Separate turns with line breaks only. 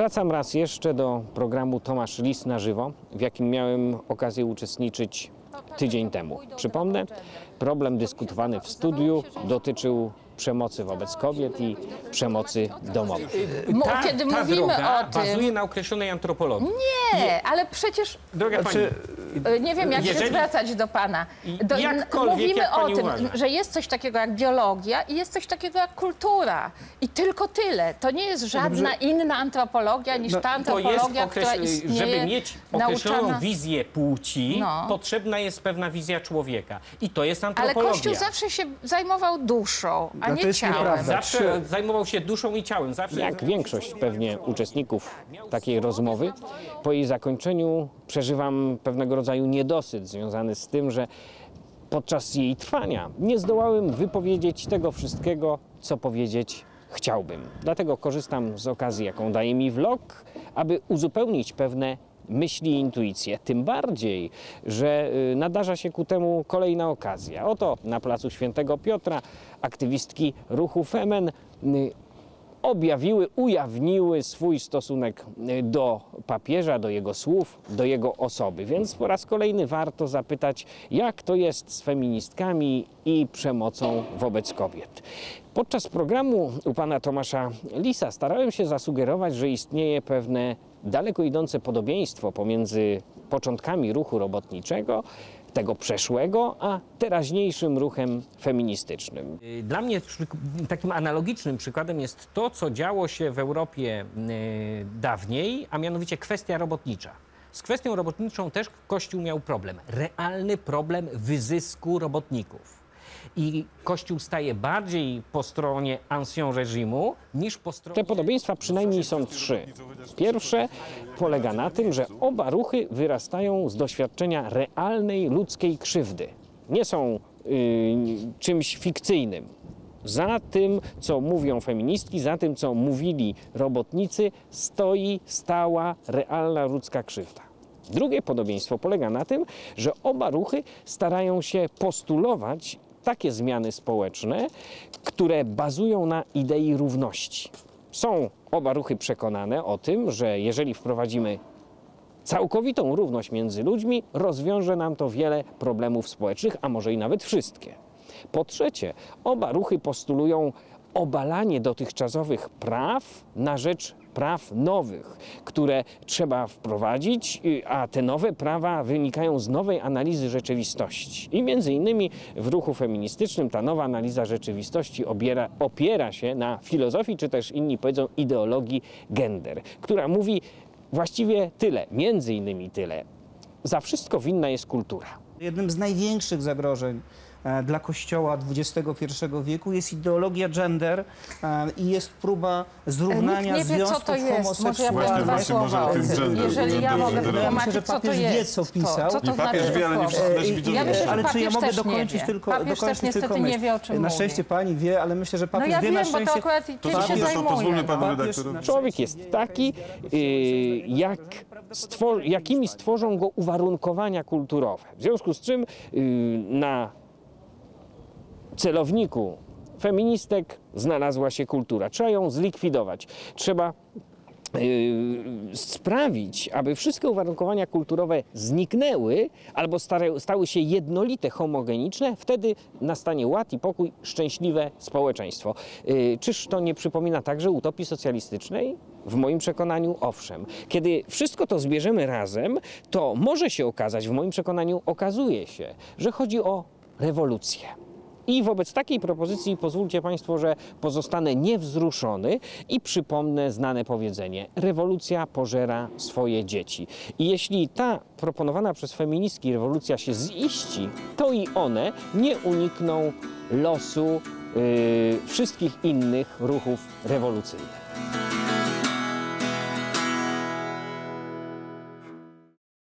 Wracam raz jeszcze do programu Tomasz Lis na żywo, w jakim miałem okazję uczestniczyć tydzień temu. Przypomnę, problem dyskutowany w studiu dotyczył przemocy wobec kobiet i przemocy domowej.
Kiedy mówimy o tym,
bazuje na określonej antropologii.
Nie, ale przecież...
Droga pani,
nie wiem, jak się zwracać do pana. Mówimy o tym, że jest coś takiego jak biologia i jest coś takiego jak kultura. I tylko tyle. To nie jest żadna inna antropologia niż ta antropologia, która istnieje.
Żeby mieć określoną wizję płci, potrzebna jest pewna wizja człowieka. I to jest antropologia.
Ale Kościół zawsze się zajmował duszą, a nie ciałem.
Zawsze zajmował się duszą i ciałem. Zawsze
Jak większość pewnie uczestników takiej rozmowy, po jej zakończeniu przeżywam pewnego rodzaju niedosyt związany z tym, że podczas jej trwania nie zdołałem wypowiedzieć tego wszystkiego, co powiedzieć chciałbym. Dlatego korzystam z okazji, jaką daje mi vlog, aby uzupełnić pewne myśli i intuicje. Tym bardziej, że nadarza się ku temu kolejna okazja. Oto na placu Świętego Piotra aktywistki ruchu Femen ujawniły swój stosunek do papieża, do jego słów, do jego osoby. Więc po raz kolejny warto zapytać, jak to jest z feministkami i przemocą wobec kobiet. Podczas programu u pana Tomasza Lisa starałem się zasugerować, że istnieje pewne daleko idące podobieństwo pomiędzy początkami ruchu robotniczego, tego przeszłego, a teraźniejszym ruchem feministycznym.
Dla mnie takim analogicznym przykładem jest to, co działo się w Europie dawniej, a mianowicie kwestia robotnicza. Z kwestią robotniczą też Kościół miał problem. Realny problem wyzysku robotników. I Kościół staje bardziej po stronie ancien reżimu niż po stronie...
Te podobieństwa przynajmniej są trzy. Pierwsze polega na tym, że oba ruchy wyrastają z doświadczenia realnej ludzkiej krzywdy. Nie są czymś fikcyjnym. Za tym, co mówią feministki, za tym, co mówili robotnicy, stała realna ludzka krzywda. Drugie podobieństwo polega na tym, że oba ruchy starają się postulować takie zmiany społeczne, które bazują na idei równości. Są oba ruchy przekonane o tym, że jeżeli wprowadzimy całkowitą równość między ludźmi, rozwiąże nam to wiele problemów społecznych, a może i nawet wszystkie. Po trzecie, oba ruchy postulują obalanie dotychczasowych praw na rzecz praw nowych, które trzeba wprowadzić, a te nowe prawa wynikają z nowej analizy rzeczywistości. I między innymi w ruchu feministycznym ta nowa analiza rzeczywistości opiera się na filozofii, czy też inni powiedzą ideologii gender, która mówi właściwie tyle, między innymi tyle. Za wszystko winna jest kultura.
Jednym z największych zagrożeń dla Kościoła XXI wieku jest ideologia gender i jest próba zrównania związków homoseksualnych.
Jeżeli ja mogę wytłumaczyć,
że papież wie, co pisał.
I papież wie, ale nie wszyscy też widzą.
Ale czy ja mogę dokończyć tylko
nie wie, o czym
na szczęście pani wie, ale myślę, że papież wie na szczęście...
No ja wiem, bo to akurat tym się zajmuje.
Człowiek jest taki, jakimi stworzą go uwarunkowania kulturowe. W związku z czym na celowniku feministek znalazła się kultura. Trzeba ją zlikwidować. Trzeba sprawić, aby wszystkie uwarunkowania kulturowe zniknęły albo stały się jednolite, homogeniczne. Wtedy nastanie ład i pokój, szczęśliwe społeczeństwo. Czyż to nie przypomina także utopii socjalistycznej? W moim przekonaniu owszem. Kiedy wszystko to zbierzemy razem, to może się okazać, w moim przekonaniu okazuje się, że chodzi o rewolucję. I wobec takiej propozycji pozwólcie państwo, że pozostanę niewzruszony i przypomnę znane powiedzenie: rewolucja pożera swoje dzieci. I jeśli ta proponowana przez feministki rewolucja się ziści, to i one nie unikną losu wszystkich innych ruchów rewolucyjnych.